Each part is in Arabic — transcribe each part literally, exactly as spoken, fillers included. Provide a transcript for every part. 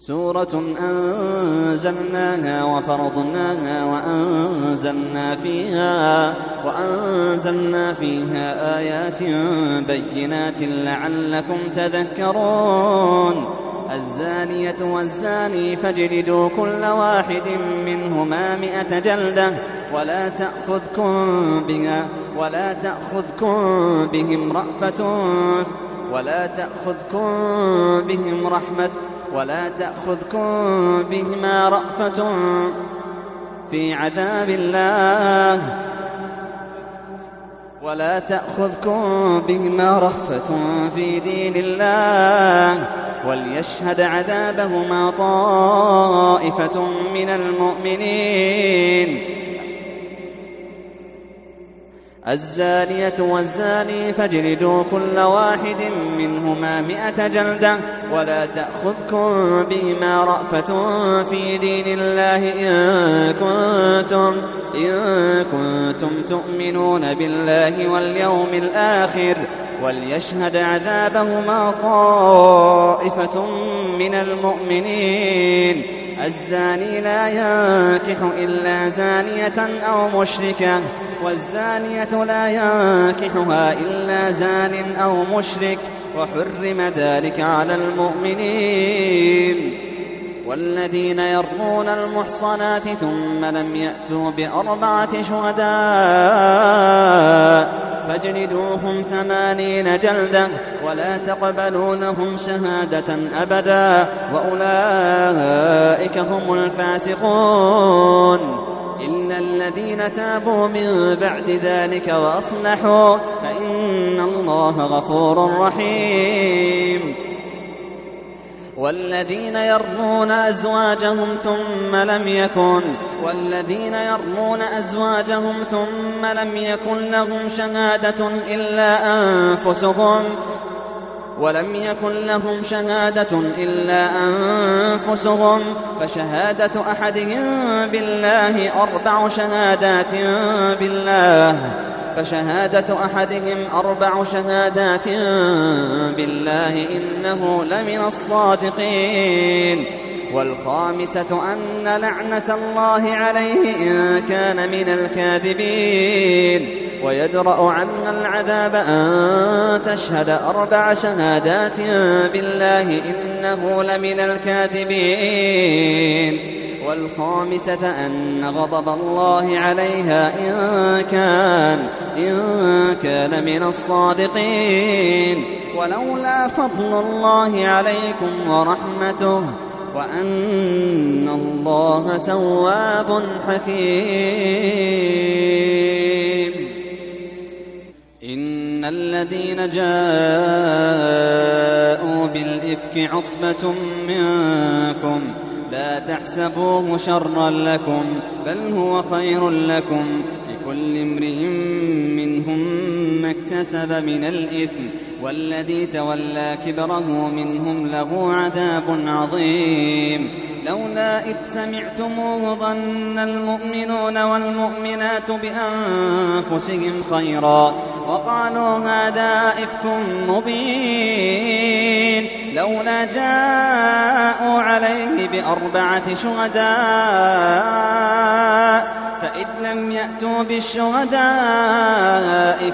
سورة أنزلناها وفرضناها وأنزلنا فيها, وأنزلنا فيها آيات بينات لعلكم تذكرون. الزانية والزاني فاجلدوا كل واحد منهما مئة جلدة ولا تأخذكم بها ولا تأخذكم بهم رأفة ولا تأخذكم بهم رحمة ولا تأخذكم بهما رأفة في عذاب الله ولا تأخذكم بهما رأفة في دين الله وليشهد عذابهما طائفة من المؤمنين. الزانية والزاني فاجلدوا كل واحد منهما مئة جلدة ولا تأخذكم بهما رأفة في دين الله إن كنتم, إن كنتم تؤمنون بالله واليوم الآخر وليشهد عذابهما طائفة من المؤمنين. الزاني لا ينكح إلا زانية أو مشركة والزانية لا ينكحها إلا زان أو مشرك وحرم ذلك على المؤمنين. والذين يرمون المحصنات ثم لم يأتوا بأربعة شهداء فاجلدوهم ثمانين جلدة ولا تقبلوا لهم شهادة أبدا وأولئك هم الفاسقون. إلا الذين تابوا من بعد ذلك وأصلحوا فإن الله غفور رحيم. والذين يرمون أزواجهم ثم لم يكن والذين يرمون أزواجهم ثم لم يكن لهم شهادة إلا أنفسهم ولم يكن لهم شهادة إلا أنفسهم فشهادة أحدهم بالله أربع شهادات بالله فشهادة أحدهم أربع شهادات بالله إنه لمن الصادقين. والخامسة أن لعنة الله عليه إن كان من الكاذبين. ويدرأ عنها العذاب أن تشهد أربع شهادات بالله إنه لمن الكاذبين. والخامسة أن غضب الله عليها إن كان, إن كان من الصادقين. ولولا فضل الله عليكم ورحمته وأن الله تواب حكيم. إن الذين جاءوا بالإفك عصبة منكم لا تحسبوه شرا لكم بل هو خير لكم لكل امرئ منهم ما اكتسب من الإثم والذي تولى كبره منهم له عذاب عظيم. لولا إذ سمعتموه ظن المؤمنون والمؤمنات بأنفسهم خيرا وقالوا هذا إفك مبين. لولا جاءوا عليه بأربعة شهداء فإذ لم يأتوا بالشهداء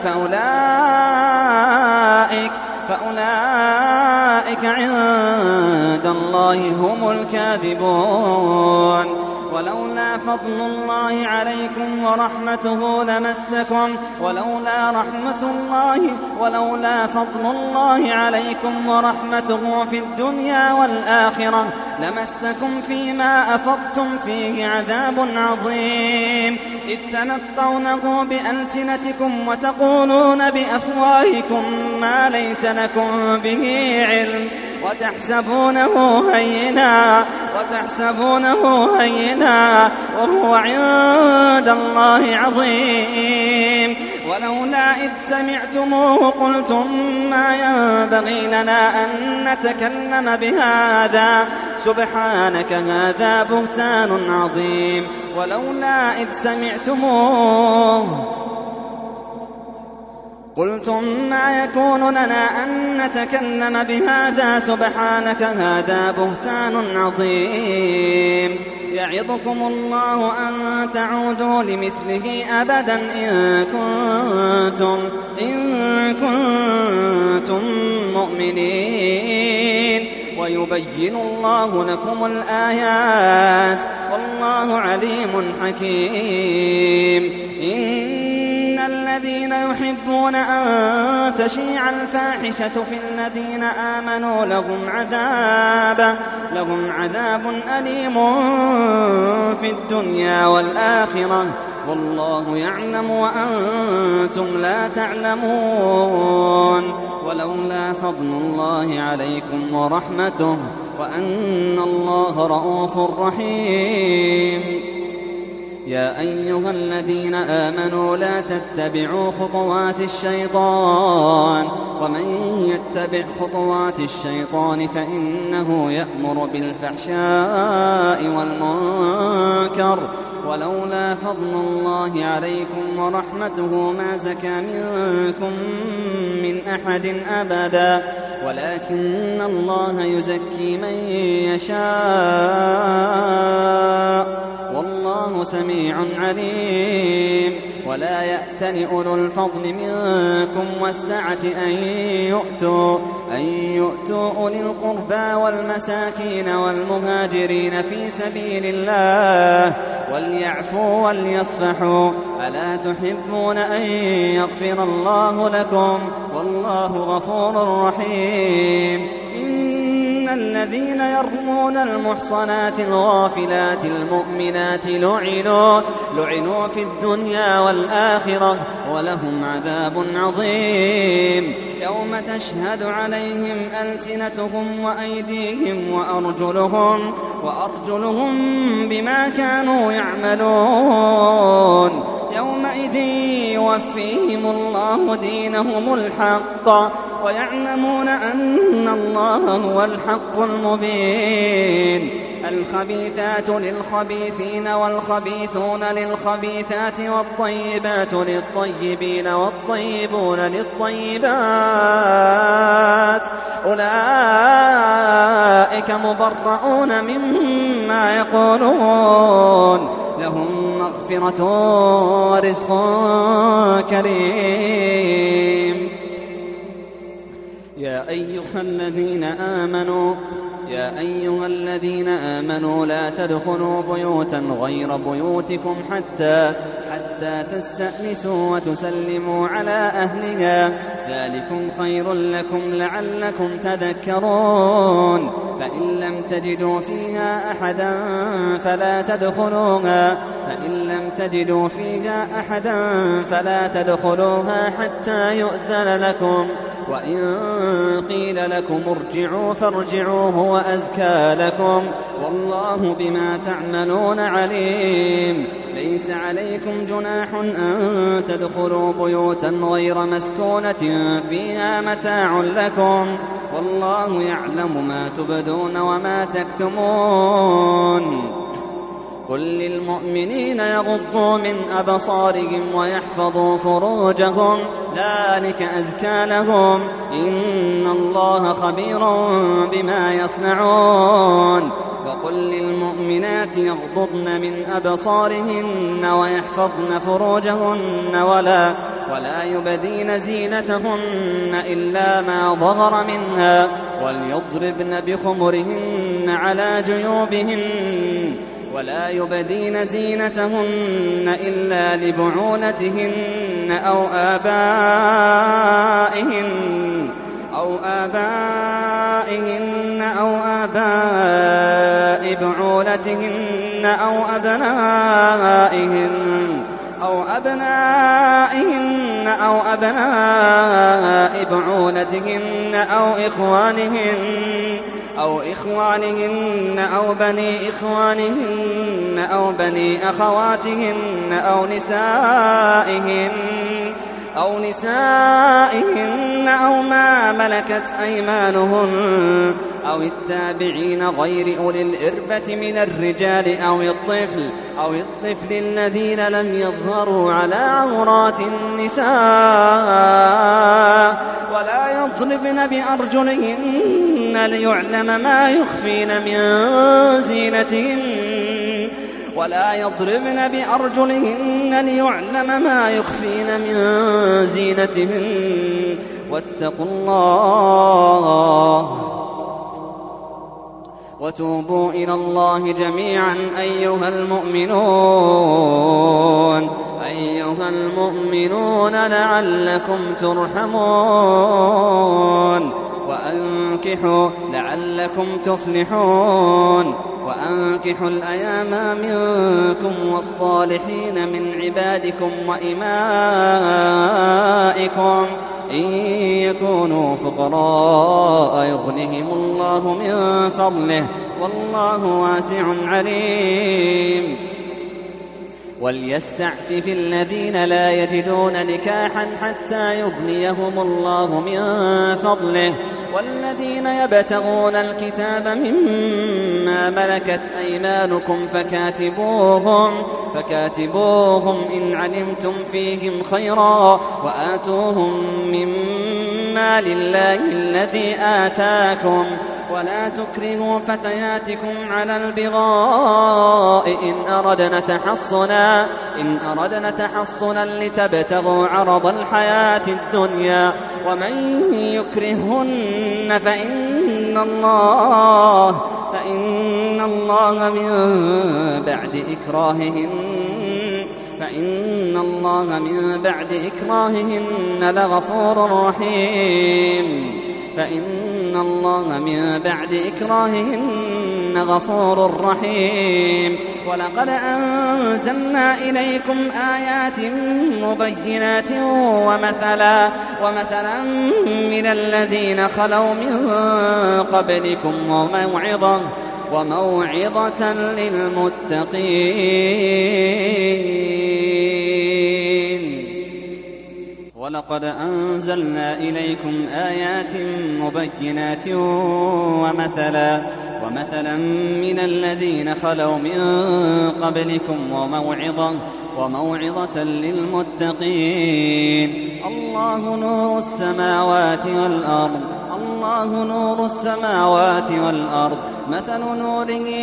فأولئك, فأولئك عند الله هم الكاذبون. ولولا فضل الله عليكم ورحمته لمسكم ولولا رحمة الله ولولا فضل الله عليكم ورحمته في الدنيا والآخرة لمسكم فيما أفضتم فيه عذاب عظيم. إذ تنطونه بألسنتكم وتقولون بأفواهكم ما ليس لكم به علم وتحسبونه هينا وتحسبونه هينا وهو عند الله عظيم. ولولا إذ سمعتموه قلتم ما ينبغي لنا أن نتكلم بهذا سبحانك هذا بهتان عظيم. ولولا إذ سمعتموه قلتم ما يكون لنا أن نتكلم بهذا سبحانك هذا بهتان عظيم يعظكم الله أن تعودوا لمثله أبدا إن كنتم, إن كنتم مؤمنين ويبين الله لكم الآيات والله عليم حكيم. إن الذين يحبون أن تشيع الفاحشة في الذين آمنوا لهم عذاب لهم عذاب أليم في الدنيا والآخرة والله يعلم وأنتم لا تعلمون. ولولا فضل الله عليكم ورحمته وأن الله رؤوف رحيم. يا أيها الذين آمنوا لا تتبعوا خطوات الشيطان ومن يتبع خطوات الشيطان فإنه يأمر بالفحشاء والمنكر ولولا فضل الله عليكم ورحمته ما زكى منكم من أحد أبدا ولكن الله يزكي من يشاء والله سميع عليم. ولا يأتل أولو الفضل منكم والسعة أن يؤتوا, أن يؤتوا أولي القربى والمساكين والمهاجرين في سبيل الله وليعفوا وليصفحوا ألا تحبون أن يغفر الله لكم والله غفور رحيم. إن الذين يرمون المحصنات الغافلات المؤمنات لعنوا, لعنوا في الدنيا والآخرة ولهم عذاب عظيم يوم تشهد عليهم ألسنتهم وأيديهم وأرجلهم, وأرجلهم بما كانوا يعملون يومئذ يوفيهم الله دينهم الحق ويعلمون أن الله هو الحق المبين. الخبيثات للخبيثين والخبيثون للخبيثات والطيبات للطيبين والطيبون للطيبات أولئك مبرؤون مما يقولون لهم مغفرة ورزق كريم. يا أيها الذين آمنوا يا أيها الذين آمنوا لا تدخلوا بيوتا غير بيوتكم حتى حتى تستأنسوا وتسلموا على أهلها ذلكم خير لكم لعلكم تذكرون. فإن لم تجدوا فيها أحدا فلا تدخلوها فإن لم تجدوا فيها أحدا فلا تدخلوها حتى يؤذن لكم وإن قيل لكم ارجعوا فارجعوا هو أزكى لكم والله بما تعملون عليم. ليس عليكم جناح أن تدخلوا بيوتا غير مسكونة فيها متاع لكم والله يعلم ما تبدون وما تكتمون. قل للمؤمنين يغضوا من أبصارهم ويحفظوا فروجهم ذلك أزكى لهم إن الله خبير بما يصنعون. وقل للمؤمنات يغضضن من أبصارهن ويحفظن فروجهن ولا, ولا يبدين زينتهن إلا ما ظهر منها وليضربن بخمرهن على جيوبهن ولا يبدين زينتهن إلا لبعولتهن أو آبائهن أو آبائهن أو آباء بعولتهن أو أبنائهن أو أبنائهن أو أبناء بعولتهن أو إخوانهن أو إخوانهن أو بني إخوانهن أو بني أخواتهن أو نسائهن أو نسائهن أو ما ملكت أيمانهن أو التابعين غير أولي الإربة من الرجال أو الطفل أو الطفل الذين لم يظهروا على عورات النساء ولا يضربن بأرجلهن ليعلم ما يخفين من زينتهن ولا يضربن بأرجلهن ليعلم ما يخفين من زينتهن واتقوا الله وتوبوا إلى الله جميعا أيها المؤمنون أيها المؤمنون لعلكم ترحمون وأنكحوا لعلكم تفلحون وأنكحوا الأيام منكم والصالحين من عبادكم وإمائكم إن يكونوا فقراء يغنهم الله من فضله والله واسع عليم وليستعفف الذين لا يجدون نكاحا حتى يغنيهم الله من فضله والذين يبتغون الكتاب مما ملكت أيمانكم فكاتبوهم فكاتبوهم إن علمتم فيهم خيرا وآتوهم مما لله الذي آتاكم ولا تكرهوا فتياتكم على البغاء إن أردنا تحصنا إن أردنا تحصنا لتبتغوا عرض الحياة الدنيا ومن يكرهن فإن الله فإن الله من بعد إكراههن فإن الله من بعد إكراههن لغفور رحيم فإن الله من بعد إكراههن غفور رحيم ولقد أنزلنا إليكم آيات مبينات ومثلا ومثلا من الذين خلوا من قبلكم وموعظة وموعظة للمتقين ولقد أنزلنا إليكم آيات مبينات ومثلا ومثلا من الذين خلوا من قبلكم وموعظة وموعظة للمتقين الله نور السماوات والأرض الله نور السماوات والأرض مثل نوره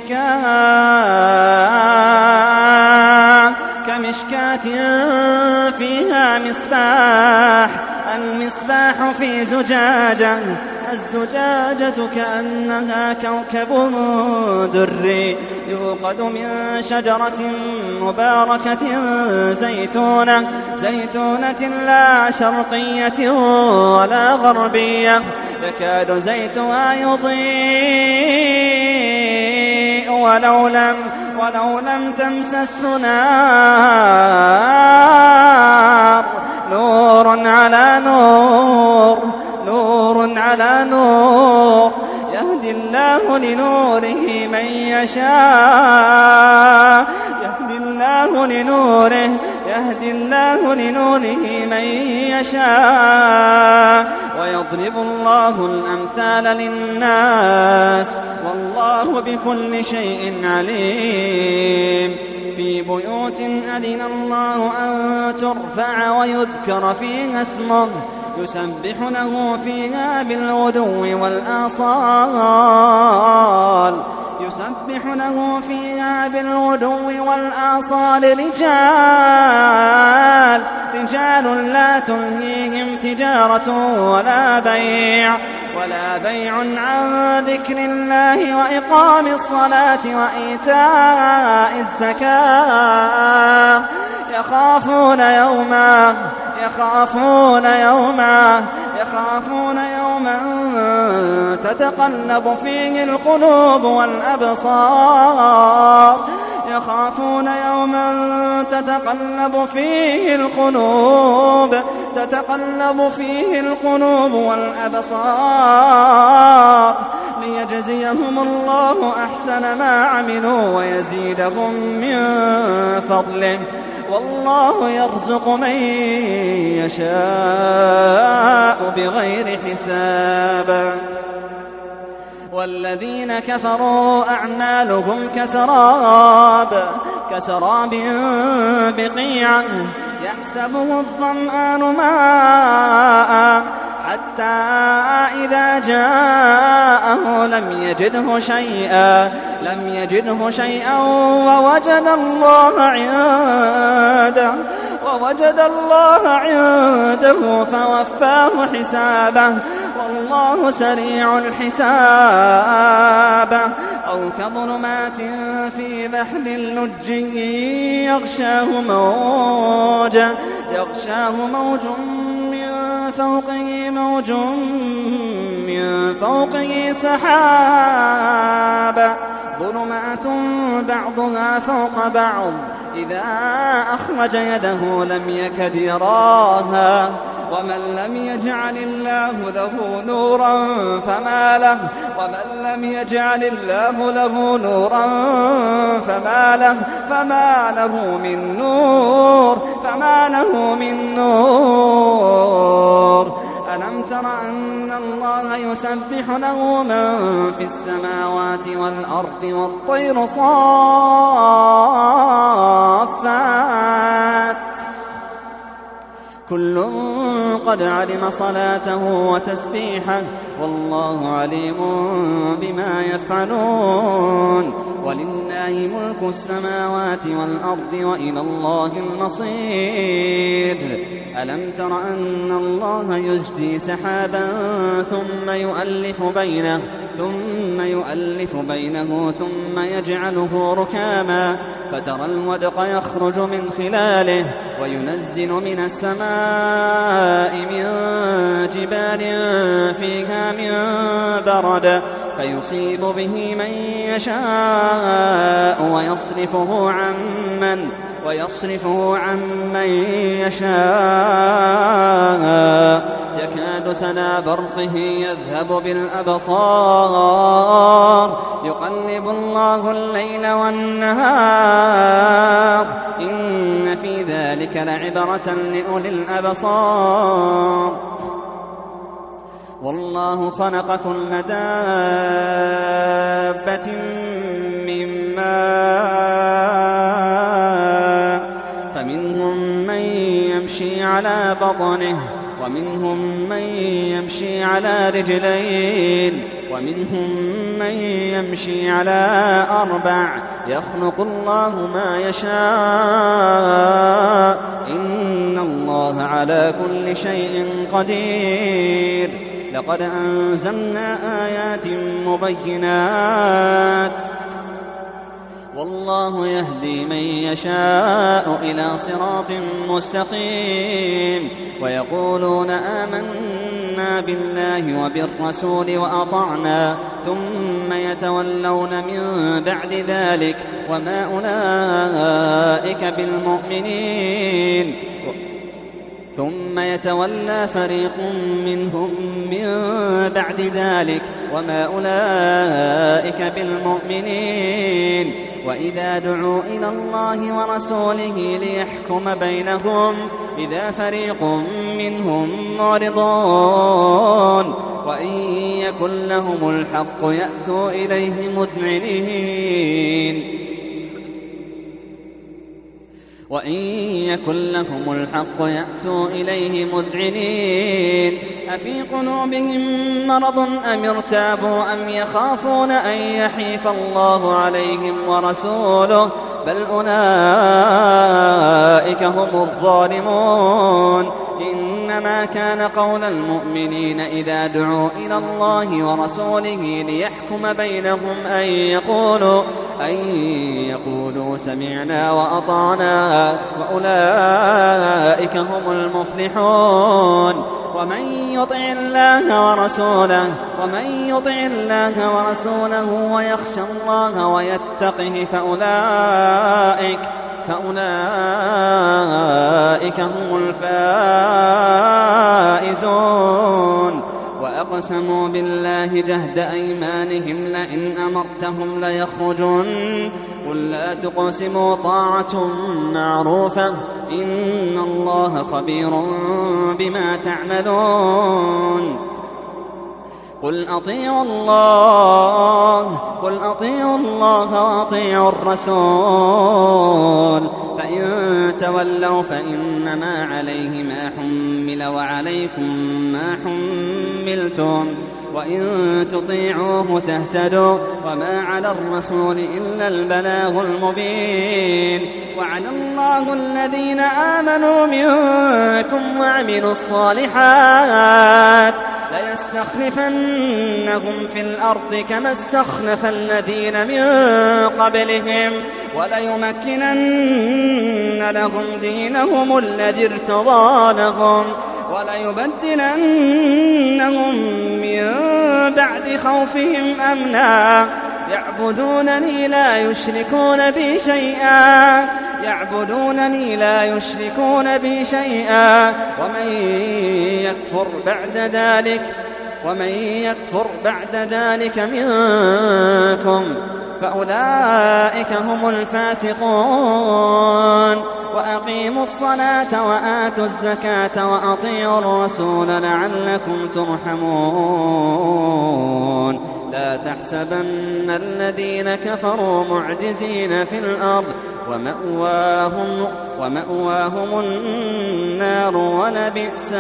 كمشكاة كمشكاة فيها مصباح المصباح في زجاجة الزجاجة كأنها كوكب دري يوقد من شجرة مباركة زيتونة زيتونة لا شرقية ولا غربية يكاد زيتها يضيء ولو لم ولو لم تمسس نار نور على نور نور على نور يهدي الله لنوره من يشاء يهدي الله لنوره يهدي الله لنوره من يشاء ويضرب الله الأمثال للناس والله بكل شيء عليم في بيوت أذن الله أن ترفع ويذكر فيها اسمه يسبح له فيها بالغدو والآصال يسبح له فيها بالغدو والآصال رجال رجال لا تلهيهم تجارة ولا بيع ولا بيع عن ذكر الله وإقام الصلاة وإيتاء الزكاة يخافون يوما يخافون يوما يخافون يوما تتقلب فيه القلوب والأبصار يخافون يوما تتقلب فيه القلوب تتقلب فيه القلوب والأبصار ليجزيهم الله أحسن ما عملوا ويزيدهم من فضله والله يرزق من يشاء بغير حساب. والذين كفروا أعمالهم كسراب كسراب بقيعة يحسبه الظمآن ماء حتى إذا جاءه لم يجده شيئا لم يجده شيئا ووجد الله عنده ووجد الله عنده فوفاه حسابه والله سريع الحساب. أو كظلمات في بحر اللج يغشاه موج يغشاه موج من فوقه موج من فوقه سحاب ظلمات بعضها فوق بعض إذا أخرج يده لم يكد يراها ومن لم يجعل الله له نورا فما له ومن لم يجعل الله له نورا فما له فما له من نور فما له من نور. ألم تر أن الله يسبح له من في السماوات والأرض والطير صافات كل قد علم صلاته وتسبيحه والله عليم بما يفعلون. ولله ملك السماوات والأرض وإلى الله المصير. ألم تر أن الله يزجي سحابا ثم يؤلف بينه ثم يؤلف بينه ثم يجعله ركاما فترى الودق يخرج من خلاله وينزل من السماء من جبال فيها من برد فيصيب به من يشاء ويصرفه عمن ويصرفه عمن يشاء يكاد سنا برقه يذهب بالأبصار يقلب الله الليل والنهار إن في ذلك لعبرة لأولي الأبصار. والله خلق كل دابة من ماء فمنهم من يمشي على بطنه ومنهم من يمشي على رجلين ومنهم من يمشي على أربع يخلق الله ما يشاء إن الله على كل شيء قدير. لقد أنزلنا آيات مبينات والله يهدي من يشاء إلى صراط مستقيم. ويقولون آمنا بالله وبالرسول وأطعنا ثم يتولون من بعد ذلك وما أولئك بالمؤمنين ثم يتولى فريق منهم من بعد ذلك وما أولئك بالمؤمنين. وإذا دعوا إلى الله ورسوله ليحكم بينهم إذا فريق منهم معرضون وإن يكن لهم الحق يأتوا إليه مذعنين وإن يكن لهم الحق يأتوا إليه مذعنين أفي قلوبهم مرض أم ارتابوا أم يخافون أن يحيف الله عليهم ورسوله بل أولئك هم الظالمون. إنما كان قول المؤمنين إذا دعوا إلى الله ورسوله ليحكم بينهم أن يقولوا أن يقولوا سمعنا وأطعنا وأولئك هم المفلحون. ومن يطع الله ورسوله ومن يطع الله ورسوله ويخشى الله ويتقه فأولئك فأولئك هم الفائزون. وأقم وأقسموا بالله جهد أيمانهم لئن أمرتهم ليخرجن قل لا تقسموا طاعة معروفة إن الله خبير بما تعملون قل أطيعوا الله قل أطيعوا الله وأطيعوا الرسول فإن تولوا فإنما عليه ما حمل وعليكم ما حملتم وإن تطيعوه تهتدوا وما على الرسول إلا البلاغ المبين وعد الله الذين آمنوا منكم وعملوا الصالحات ليستخلفنهم في الأرض كما استخلف الذين من قبلهم وليمكنن لهم دينهم الذي ارتضى لهم وليبدلنهم من بعد خوفهم أمنا يعبدونني لا يشركون بي شيئا يعبدونني لا يشركون بي شيئا ومن يكفر بعد ذلك ومن يكفر بعد ذلك منكم فأولئك هم الفاسقون وأقيموا الصلاة وآتوا الزكاة وأطيعوا الرسول لعلكم ترحمون لا تحسبن الذين كفروا معجزين في الأرض ومأواهم, ومأواهم النار ولبئس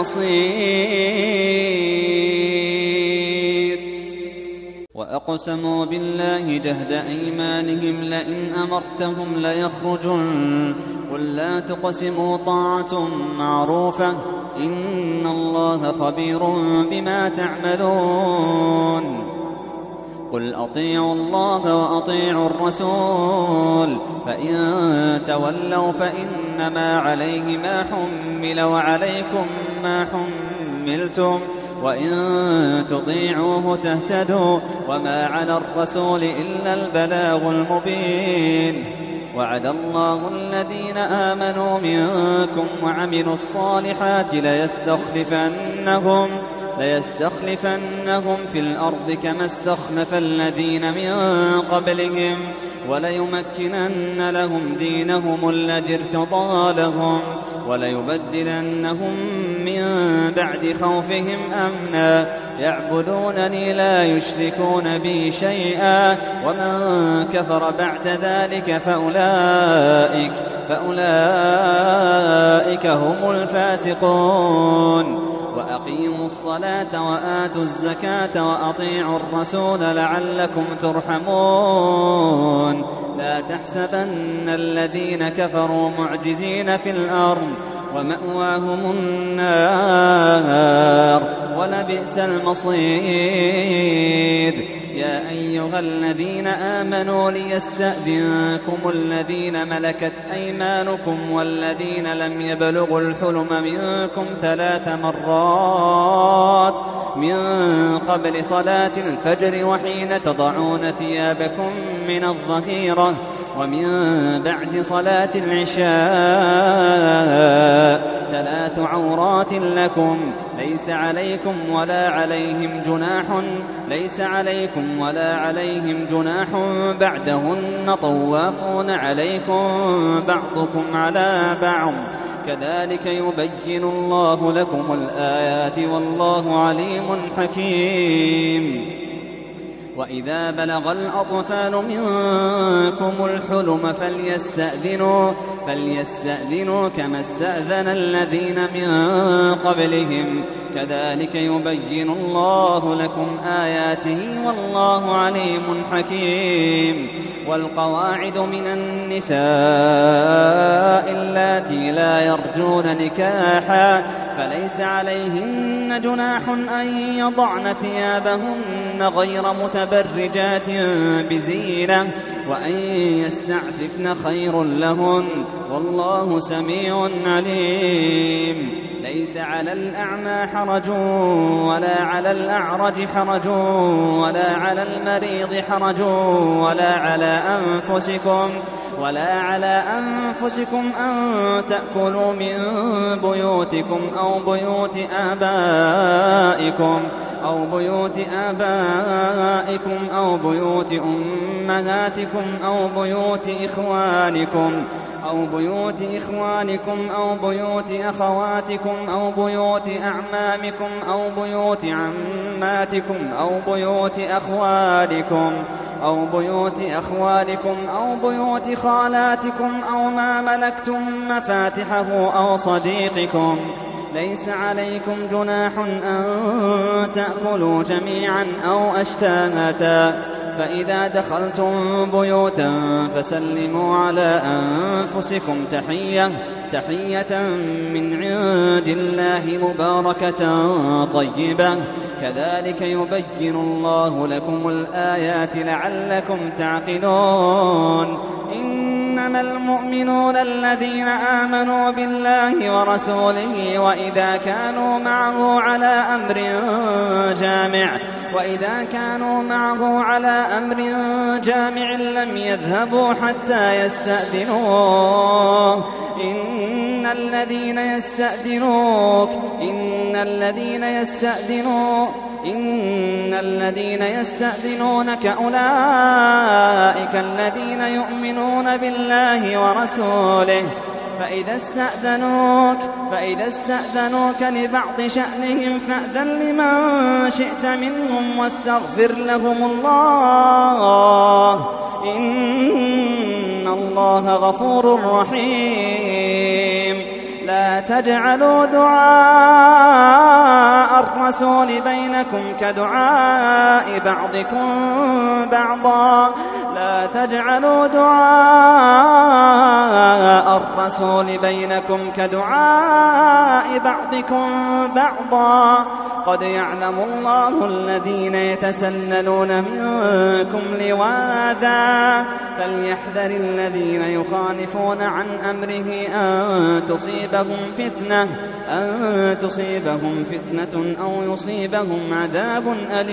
المصير وأقسموا بالله جهد أيمانهم لئن أمرتهم ليخرجن قل لا تقسموا طاعة معروفة إن الله خبير بما تعملون قل أطيعوا الله وأطيعوا الرسول فإن تولوا فإنما عليه ما حمل وعليكم ما حملتم وإن تطيعوه تهتدوا وما على الرسول إلا البلاغ المبين وعد الله الذين آمنوا منكم وعملوا الصالحات ليستخلفنهم ليستخلفنهم في الأرض كما استخلف الذين من قبلهم وليمكنن لهم دينهم الذي ارتضى لهم وليبدلنهم من بعد خوفهم أمنا يعبدونني لا يشركون بي شيئا ومن كفر بعد ذلك فأولئك, فأولئك هم الفاسقون وأقيموا الصلاة وآتوا الزكاة وأطيعوا الرسول لعلكم ترحمون لا تحسبن الذين كفروا معجزين في الأرض ومأواهم النار ولبئس المصير يا أيها الذين آمنوا ليستأذنكم الذين ملكت أيمانكم والذين لم يبلغوا الحلم منكم ثلاث مرات من قبل صلاة الفجر وحين تضعون ثيابكم من الظهيرة ومن بعد صلاة العشاء ثلاث عورات لكم ليس عليكم ولا عليهم جناح ليس عليكم ولا عليهم جناح بعدهن طوافون عليكم بعضكم على بعض كذلك يبين الله لكم الآيات والله عليم حكيم وإذا بلغ الأطفال منكم الحلم فليستأذنوا, فليستأذنوا كما استأذن الذين من قبلهم كذلك يبين الله لكم آياته والله عليم حكيم والقواعد من النساء اللاتي لا يرجون نكاحا فليس عليهن جناح أن يضعن ثيابهن غير متبرجات بزينة وأن يستعففن خير لهن والله سميع عليم ليس على الأعمى حرج ولا على الأعرج حرج ولا على المريض حرج ولا على أنفسكم ولا على أنفسكم أن تأكلوا من بيوتكم أو بيوت آبائكم أو بيوت آبائكم أو بيوت أمهاتكم أو بيوت إخوانكم أو بيوت إخوانكم أو بيوت أخواتكم أو بيوت أعمامكم أو بيوت عماتكم أو بيوت أخوالكم أو بيوت أخوالكم أو بيوت خالاتكم أو ما ملكتم مفاتحه أو صديقكم. ليس عليكم جناح أن تأكلوا جميعا أو أشتاتا، فإذا دخلتم بيوتا فسلموا على أنفسكم تحية تحية من عند الله مباركة طيبة، كذلك يبين الله لكم الآيات لعلكم تعقلون. إنما المؤمنون الذين آمنوا بالله ورسوله وإذا كانوا معه على أمر جامع وإذا كانوا معه على أمر جامع لم يذهبوا حتى يستأذنوه. إن الذين يستأذنوك إن الذين يستأذنوك إن الذين يستأذنونك أولئك الذين يؤمنون بالله ورسوله، فإذا استأذنوك فإذا استأذنوك لبعض شأنهم فأذن لمن شئت منهم واستغفر لهم الله، إن الله غفور رحيم. لا تجعلوا دعاء الرسول بينكم كدعاء بعضكم بعضا لا تجعلوا دعاء الرسول بينكم كدعاء بعضكم بعضا قد يعلم الله الذين يتسللون منكم لواذا، فليحذر الذين يخالفون عن أمره أن تصيبهم فتنة أن تصيبهم فتنة أو يصيبهم عذاب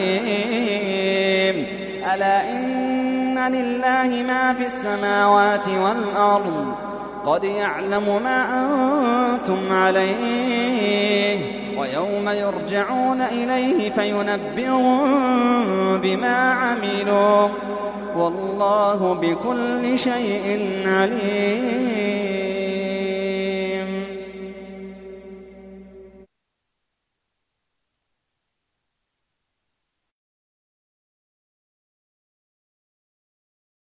أليم. ألا إن لله ما في السماوات والأرض، قد يعلم ما أنتم عليه، ويوم يرجعون إليه فينبئهم بما عملوا، والله بكل شيء عليم.